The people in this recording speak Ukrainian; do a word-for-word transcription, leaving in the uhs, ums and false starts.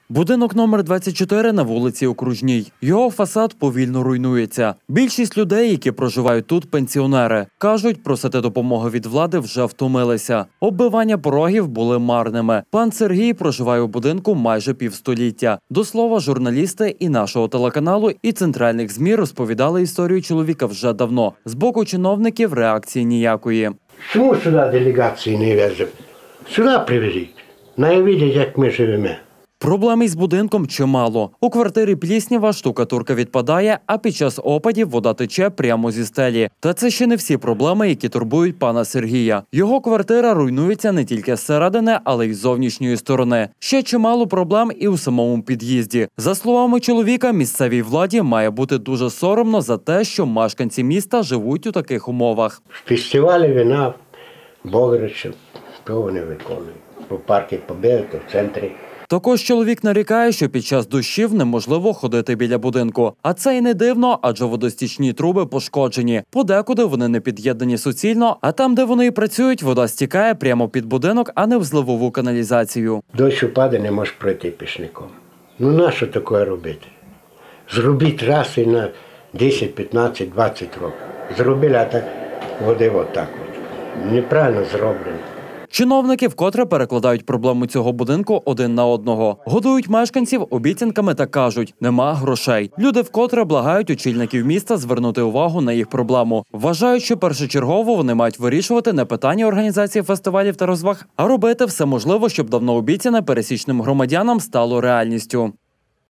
Будинок номер двадцять чотири на вулиці Окружній. Його фасад повільно руйнується. Більшість людей, які проживають тут, пенсіонери. Кажуть, просити допомоги від влади вже втомилися. Оббивання порогів були марними. Пан Сергій проживає у будинку майже півстоліття. До слова, журналісти і нашого телеканалу, і центральних ЗМІ розповідали історію чоловіка вже давно. З боку чиновників реакції ніякої. Чому сюди делегації не везуть? Сюди привезіть. Най видять, як ми живемо. Проблем із будинком чимало. У квартирі пліснява, штукатурка відпадає, а під час опадів вода тече прямо зі стелі. Та це ще не всі проблеми, які турбують пана Сергія. Його квартира руйнується не тільки зсередини, але й з зовнішньої сторони. Ще чимало проблем і у самому під'їзді. За словами чоловіка, місцевій владі має бути дуже соромно за те, що мешканці міста живуть у таких умовах. Фестивалі вина, Богричів, того не виконують. По парку Побєди, в центрі. Також чоловік нарікає, що під час дощів неможливо ходити біля будинку. А це й не дивно, адже водостічні труби пошкоджені. Подекуди вони не під'єднані суцільно, а там, де вони і працюють, вода стікає прямо під будинок, а не в зливову каналізацію. Дощ упаде, не можеш пройти пішником. Ну нащо таке робити? Зробіть раз і на десять, п'ятнадцять, двадцять років. Зробили, а так води отак от. Неправильно зроблено. Чиновники вкотре перекладають проблему цього будинку один на одного. Годують мешканців обіцянками та кажуть – нема грошей. Люди вкотре благають очільників міста звернути увагу на їх проблему. Вважають, що першочергово вони мають вирішувати не питання організації фестивалів та розваг, а робити все можливе, щоб давно обіцяне пересічним громадянам стало реальністю.